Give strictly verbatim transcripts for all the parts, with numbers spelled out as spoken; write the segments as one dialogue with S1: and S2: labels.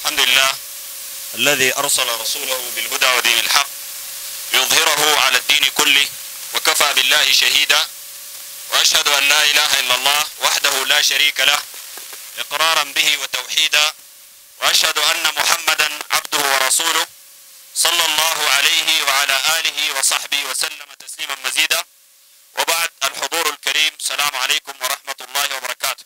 S1: الحمد لله الذي أرسل رسوله بالهدى ودين الحق ليظهره على الدين كله وكفى بالله شهيدا، وأشهد أن لا إله إلا الله وحده لا شريك له إقرارا به وتوحيدا، وأشهد أن محمدا عبده ورسوله صلى الله عليه وعلى آله وصحبه وسلم تسليما مزيدا. وبعد، الحضور الكريم، السلام عليكم ورحمة الله وبركاته.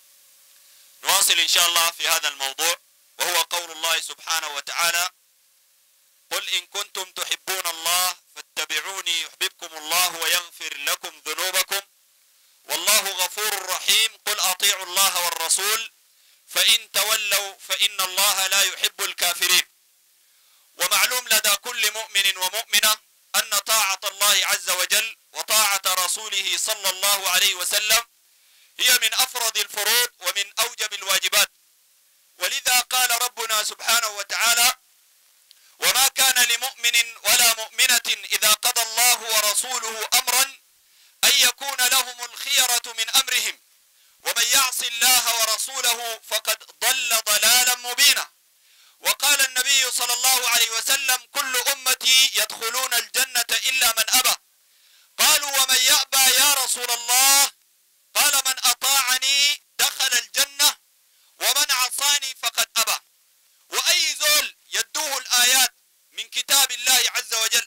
S1: نواصل إن شاء الله في هذا الموضوع، وهو قول الله سبحانه وتعالى: قل إن كنتم تحبون الله فاتبعوني يحببكم الله ويغفر لكم ذنوبكم والله غفور رحيم. قل أطيعوا الله والرسول فإن تولوا فإن الله لا يحب الكافرين. ومعلوم لدى كل مؤمن ومؤمنة أن طاعة الله عز وجل وطاعة رسوله صلى الله عليه وسلم هي من أفرض الفروض ومن أوجب الواجبات. ولذا قال ربنا سبحانه وتعالى: وما كان لمؤمن ولا مؤمنة إذا قضى الله ورسوله أمرا أن يكون لهم الخيرة من أمرهم ومن يعص الله ورسوله فقد ضل ضلالا مبينا. وقال النبي صلى الله عليه وسلم: كل أمتي يدخلون الجنة إلا من أبى. قالوا: ومن يأبى يا رسول الله؟ قال: من أطاعني دخل الجنة ومن عصاني فقد أبى. وأي زول يدوه الآيات من كتاب الله عز وجل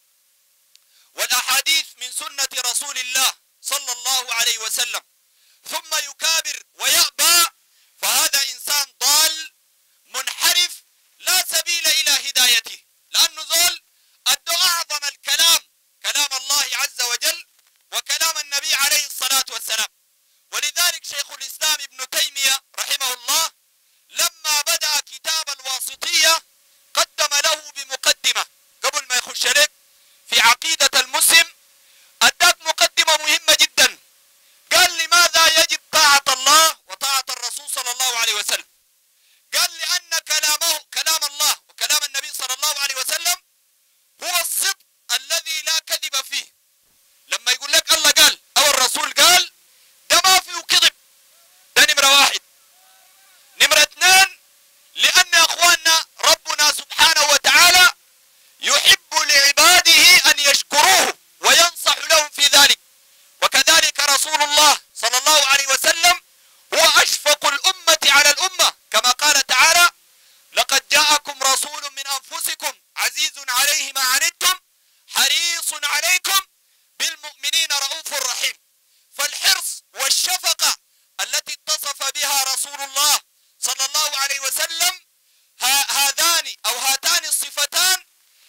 S1: والأحاديث من سنة رسول الله صلى الله عليه وسلم ثم يكابر ويأبى، فهذا إنسان ضال منحرف لا سبيل إلى هدايته، لأنه زول أدى أعظم الكلام كلام الله عز وجل وكلام النبي عليه الصلاة والسلام. ولذلك شيخ الإسلام ابن تيمية رحمه الله لما بدأ كتاب الواسطية قدم له بمقدمة قبل ما يخش لك في عقيدة المسلم، أداك مقدمة مهمة جدا. قال: لماذا يجب طاعة الله وطاعة الرسول صلى الله عليه وسلم؟ قال: لأن كلامه كلام الله وكلام النبي صلى الله عليه وسلم هو الصدق الذي لا كذب فيه. لما يقول لك الله قال أو الرسول قال، ده ما فيه كذب. ده نمرة واحد. نمرة اثنين، لأن يا أخواننا ربنا سبحانه وتعالى يحب لعباده أن يشكروه وينصح لهم في ذلك. وكذلك رسول الله صلى الله عليه وسلم هو أشفق الأمة على الأمة، كما قال تعالى: لقد جاءكم رسول من أنفسكم عزيز عليه ما عنتم حريص عليكم بالمؤمنين رؤوف رحيم. فالحرص والشفقة التي اتصف بها رسول الله صلى الله عليه وسلم، هذان أو هاتان الصفتان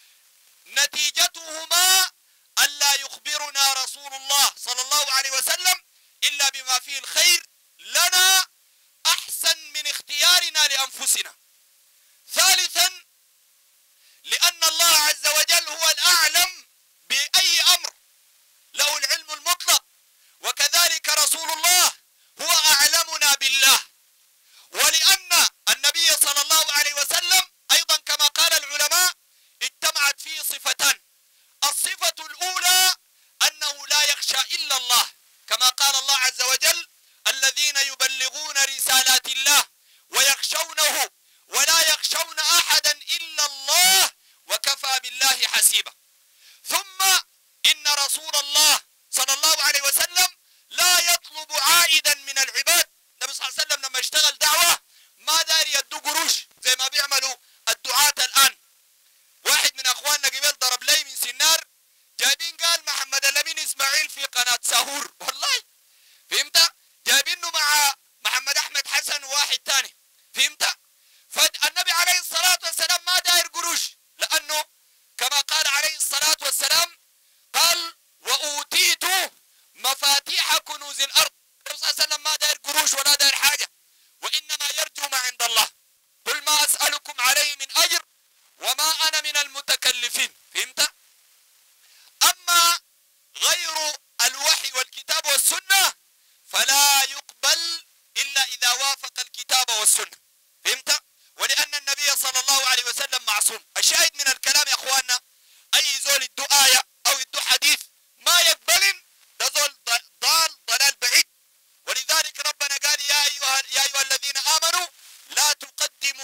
S1: نتيجتهما ألا يخبرنا رسول الله صلى الله عليه وسلم إلا بما فيه الخير لنا أحسن من اختيارنا لأنفسنا. ثالثا، لأن الله عز وجل هو الأعلم بأي أمر، له العلم المطلق، وكذلك رسول الله هو أعلمنا بالله. ولأن النبي صلى الله عليه وسلم أيضا كما قال العلماء اجتمعت فيه صفتان. الصفة الأولى أنه لا يخشى إلا الله، كما قال الله عز وجل: الذين يبلغون رسالات الله ويخشونه ولا يخشون أحدا إلا الله وكفى بالله حسيبا. ثم إن رسول الله صلى الله عليه وسلم لا يطلب عائدا من العباد. النبي صلى الله عليه وسلم لما اشتغل دعوة ما داير يدو قروش زي ما بيعملوا الدعاة الآن. واحد من أخواننا قبل ضرب لي من سنار، جايبين قال محمد الأمين إسماعيل في قناة ساهور، والله فهمت؟ جايبينه مع محمد أحمد حسن وواحد تاني، فهمت؟ فالنبي عليه الصلاة والسلام ما داير قروش، لأنه كما قال عليه الصلاة والسلام قال: وأوتيت مفاتيح كنوز الأرض. النبي صلى الله عليه وسلم ما داير قروش ولا داير حاجة، وإنما يرجو ما عند الله. قل ما أسألكم عليه من أجر وما أنا من المتكلفين، فهمت؟ أما غير الوحي والكتاب والسنة فلا يقبل إلا إذا وافق الكتاب والسنة، فهمت؟ ولأن النبي صلى الله عليه وسلم معصوم. الشاهد من الكلام يا أخواننا، أي زول يدو آية أو يدو حديث ما يقبل، ده زول ضال ضلال بعيد. ولذلك ربنا قال: يا أيها, يا أيها الذين آمنوا لا تقدموا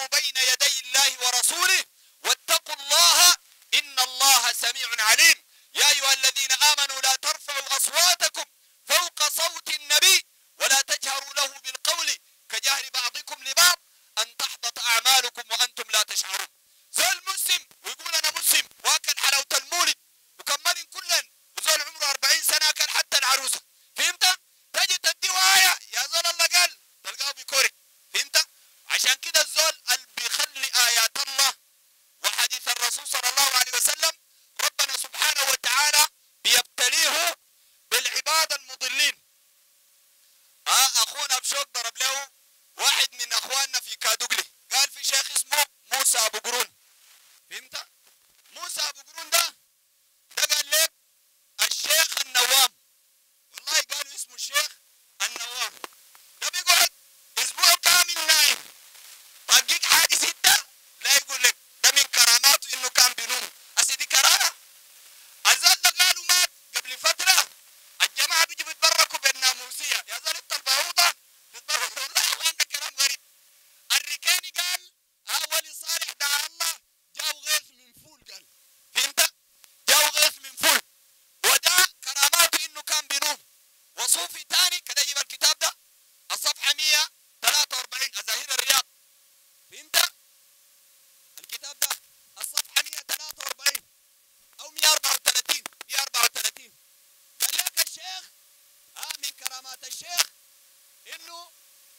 S1: تقدموا بين يدي الله ورسوله واتقوا الله إن الله سميع عليم. يا أيها الذين آمنوا لا ترفعوا أصواتكم فوق صوت النبي ولا تجهروا له بالقول كجهر بعضكم لبعض أن تحبط أعمالكم وأنتم لا تشعرون. زول مسلم ويقول أنا مسلم وأكل حلاوة المولد وكمل كلن، وزول عمره أربعين سنة أكل حتى العروسة، فهمت؟ تجي تديه آية يا زول الله قال تلقاه بيكورك، فهمت؟ عشان كده الزول اللي بيخلي آيات الله وحديث الرسول صلى الله عليه وسلم ربنا سبحانه وتعالى بيبتليه بالعباد المضلين. ها أخونا بشوك ضرب له واحد من أخواننا في كادوغلي، قال في شيخ اسمه موسى أبو قرون، فهمت؟ موسى أبو قرون ده ده قال لك الشيخ النوام، والله قالوا اسمه الشيخ النوام، ده بيقعد أسبوع كامل نايم، طقيق حاجة ستة لا يقول لك ده من كراماته إنه كان بينوم. أسي دي كرامة؟ الزول ده قالوا مات قبل فترة، الجماعة بيجوا بيتبركوا بالناموسية، يا زول انت البعوضة تتبركوا، والله يا اخوان ده كلام غريب. الركاني قال ها ولي صالح دعا الله جاءوا غيث من فول، قال فهمت؟ جاءوا غيث من فول، وده كراماته انه كان بينوم. وصوفي تاني كده يجيب الكتاب ده الصفحة مية وثلاثة وأربعين أزاهير الرياض، فهمت؟ الكتاب ده الصفحة مية وثلاثة وأربعين أو مية وأربعة وثلاثين مية وأربعة وثلاثين، قال لك الشيخ ها من كرامات الشيخ إنه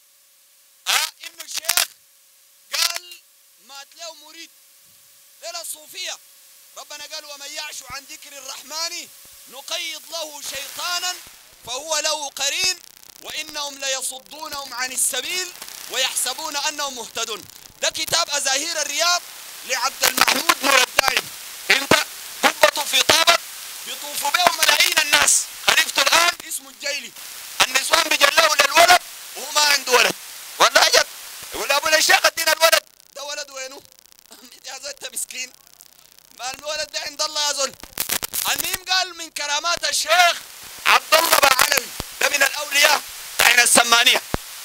S1: ها إنه الشيخ قال مات له مريد ليلة الصوفية، ربنا قال ومن يعش عن ذكر الرحمن نقيض له شيطانا فهو له قرين وإنهم ليصدونهم عن السبيل ويحسبون أنهم مهتدون. ده كتاب أزاهير الرياض لعبد المحمود نور الدايم، انت قبته في طابت بيطوفوا بهم ملايين الناس، خليفته الآن اسمه الجيلي، النسوان بيجلوا للولد وهو ما عنده ولد، والله جد يقول ابو الشيخ ادينا الولد، ده ولد وينه؟ يا زول انت مسكين، ما الولد ده عند الله يا زول. المهم قال من كرامات الشيخ عبد الله بعلوي ده من الاولياء بتاعنا السمانيه،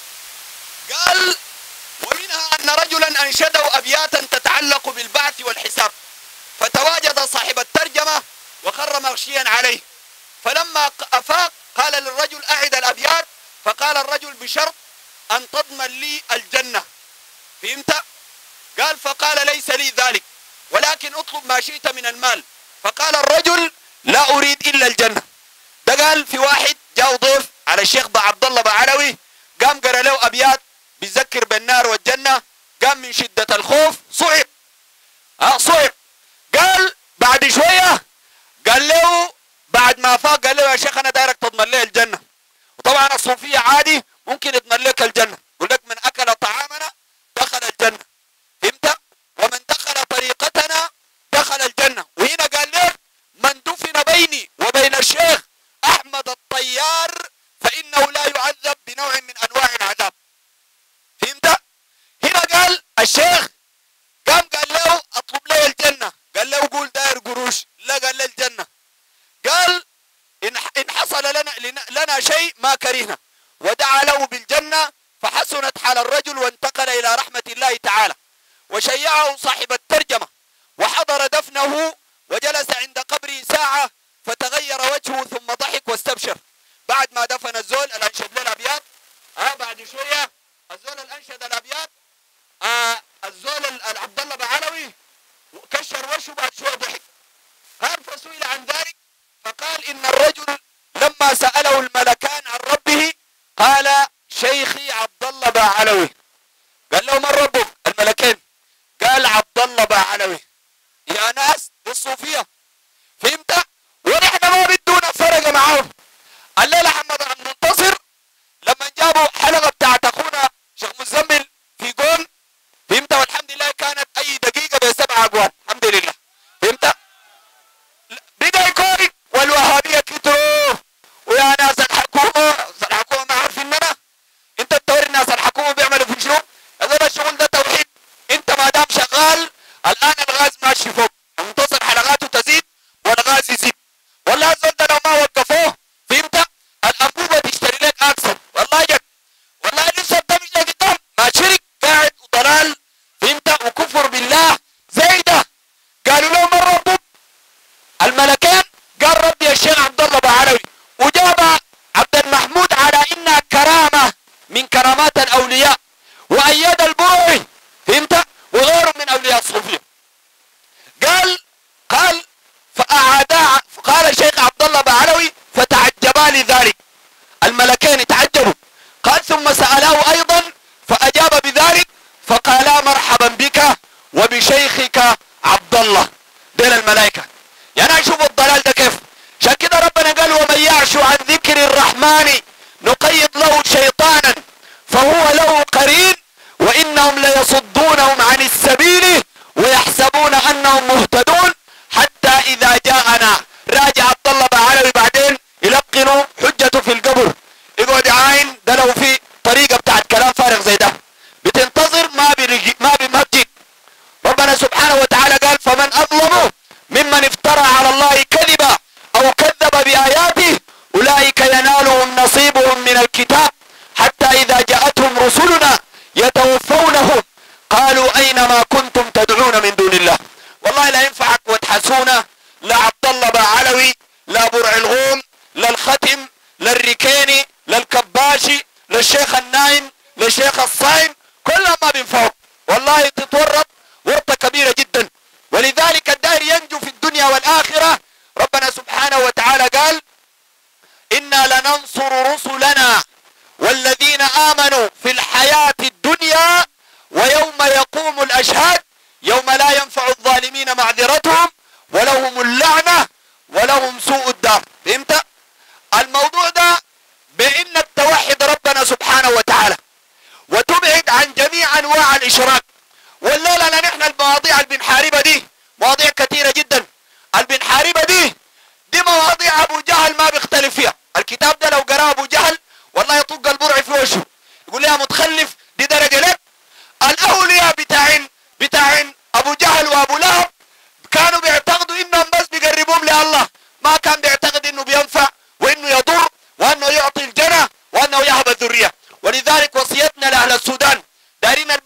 S1: قال ومنها ان رجلا انشده ابياتا تتعلق بالبعث والحساب، فتواجد صاحب الترجمه وخر مغشيا عليه، فلما افاق قال للرجل اعد الابيات، فقال الرجل بشرط ان تضمن لي الجنه، فهمت؟ قال فقال ليس لي ذلك ولكن اطلب ما شئت من المال، فقال الرجل لا اريد الا الجنه. ده قال في واحد جاء ضيف على الشيخ عبد الله بعلوي، قام قرا له ابيات بيذكر بالنار والجنه، قام من شده الخوف صعق، ها صعق، قال بعد شويه قال له بعد ما فاق قال له يا شيخ انا دايرك تضمن لي الجنه، وطبعا الصوفيه عادي ممكن يضمن لك الجنه، يقول لك من اكل طعامنا دخل الجنه، فهمت؟ ومن دخل طريقتنا دخل الجنه، وهنا قال لك من دفن بيني وبين الشيخ احمد الطيار فانه لا يعذب بنوع من انواع العذاب، فهمت؟ هنا قال الشيخ قام قال له اطلب لي الجنه، قال له قول داير قروش، لا قال له الجنه، قال ان ان حصل لنا لنا شيء ما كرهنا، ودعا له بالجنه فحسنت حال الرجل وانتقل الى رحمه الله تعالى. وشيعه صاحب الترجمه وحضر دفنه وجلس عند قبره ساعه فتغير وجهه ثم ضحك واستبشر. بعد ما دفن الزول الانشد له الابيات، ها بعد شويه الزول الانشد الابيات، آه الزول عبد الله بعلوي كشر وشه بعد شويه ضحك. قال فسئل عن ذلك فقال ان الرجل لما ساله الملكان عن ربه قال شيخي عبد الله بعلوي. قال له من ربك؟ الملكين. قال عبد الله بعلوي. يا ناس بالصوفيه، فهمت؟ ونحن ما بدونا فرق معاهم. الليله محمد عبد المنتصر لما جابوا حلقه بتاعت اخونا شيخ مزمل في جون، فهمت؟ والحمد لله كانت اي دقيقه بسبع اقوال، الحمد لله، فهمت؟ بدا يكون والوهابيه كتروا، ويا ناس الحكومه الحكومه ما عارفيننا، انت بتوري الناس الحكومه بيعملوا في شنو؟ هذول الشغل ده توحيد، انت ما دام شغال الان الغاز ماشي فوق، منتصر حلقاته تزيد والغاز يزيد، والله الزول ده لو ما وقفوه، فهمت؟ الانبوبه تشتري لك اكثر، والله جد، والله لسه ده مش قدام ما شرك قاعد وضلال، فهمت؟ بذلك. الملكين تعجبوا. قال ثم سألاه أيضا فأجاب بذلك فقالا مرحبا بك وبشيخك عبد الله. دين الملائكة. يعني شوفوا الضلال ده كيف. عشان كده ربنا قال ومن يعش عن ذكر الرحمن نقيض له شيطانا فهو له قرين وإنهم ليصدونهم عن السبيل ويحسبون أنهم مهتدون حتى إذا جاءنا. راجع عبد الله بعلوي بعدين يلقنوا حجته في القبر، يقعد عاين ده لو في طريقة بتاعت كلام فارغ زي ده بتنتظر ما بيرجي ما بيمجد. ربنا سبحانه وتعالى قال فمن أظلم ممن افترى على الله كذبا أو كذب بآياته أولئك ينالهم نصيبهم من الكتاب حتى إذا جاءتهم رسلنا يتوفونهم قالوا أين ما كنتم تدعون من دون الله. والله لا ينفعك وتحسونا لا عبد الله بعلوي لا برع الغوم لا الختم لا الركيني لا الكباشي لا الشيخ النايم لا الشيخ الصايم، كلهم ما بينفعوا. والله تتورط ورطة كبيرة جدا. ولذلك الداهر ينجو في الدنيا والآخرة. ربنا سبحانه وتعالى قال إنا لننصر رسلنا والذين آمنوا في الحياة الدنيا ويوم يقوم الأشهاد يوم لا ينفع الظالمين معذرتهم ولهم اللعنة ولهم سوء الدار. فهمت؟ الموضوع ده بإنك توحد ربنا سبحانه وتعالى وتبعد عن جميع أنواع الإشراك. والليلة نحن المواضيع اللي بنحاربها دي مواضيع كثيرة جدا. اللي بنحاربها دي دي مواضيع أبو جهل ما بيختلف فيها. الكتاب ده لو قرأه أبو جهل والله يطق البرع في وشه يقول لها متخلف دي درجة لك. الأولياء بتاعين بتاعين أبو جهل وأبو لهب كانوا بيعتقدوا إنهم بس بيقربوهم لله، ما كان بيعتقد إنه بينفع وإنه يضر وأنه يعطي الجنة وأنه يهب الذرية. ولذلك وصيتنا لأهل السودان دارين